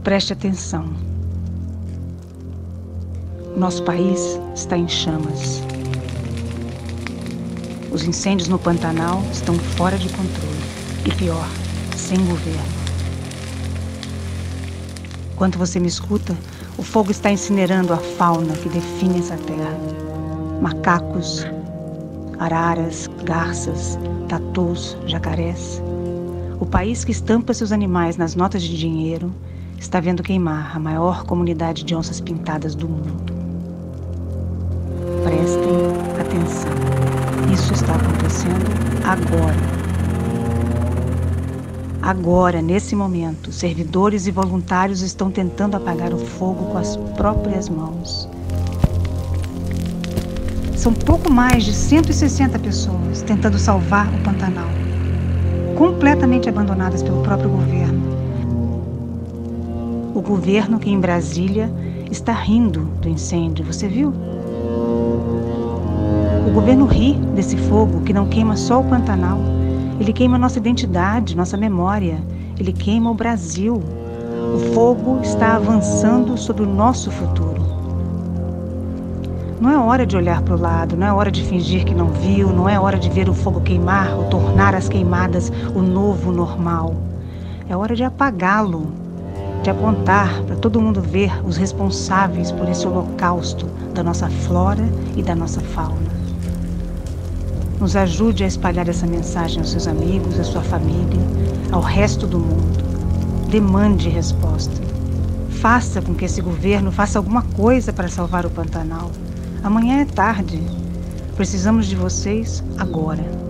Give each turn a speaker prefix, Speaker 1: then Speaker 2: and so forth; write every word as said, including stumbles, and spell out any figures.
Speaker 1: Preste atenção. Nosso país está em chamas. Os incêndios no Pantanal estão fora de controle. E pior, sem governo. Enquanto você me escuta, o fogo está incinerando a fauna que define essa terra. Macacos, araras, garças, tatus, jacarés. O país que estampa seus animais nas notas de dinheiro está vendo queimar a maior comunidade de onças pintadas do mundo. Prestem atenção. Isso está acontecendo agora. Agora, nesse momento, servidores e voluntários estão tentando apagar o fogo com as próprias mãos. São pouco mais de cento e sessenta pessoas tentando salvar o Pantanal, completamente abandonadas pelo próprio governo. O governo que em Brasília está rindo do incêndio, você viu? O governo ri desse fogo que não queima só o Pantanal. Ele queima nossa identidade, nossa memória. Ele queima o Brasil. O fogo está avançando sobre o nosso futuro. Não é hora de olhar para o lado, não é hora de fingir que não viu, não é hora de ver o fogo queimar ou tornar as queimadas o novo normal. É hora de apagá-lo, de apontar para todo mundo ver os responsáveis por esse holocausto da nossa flora e da nossa fauna. Nos ajude a espalhar essa mensagem aos seus amigos, à sua família, ao resto do mundo. Demande resposta. Faça com que esse governo faça alguma coisa para salvar o Pantanal. Amanhã é tarde. Precisamos de vocês agora.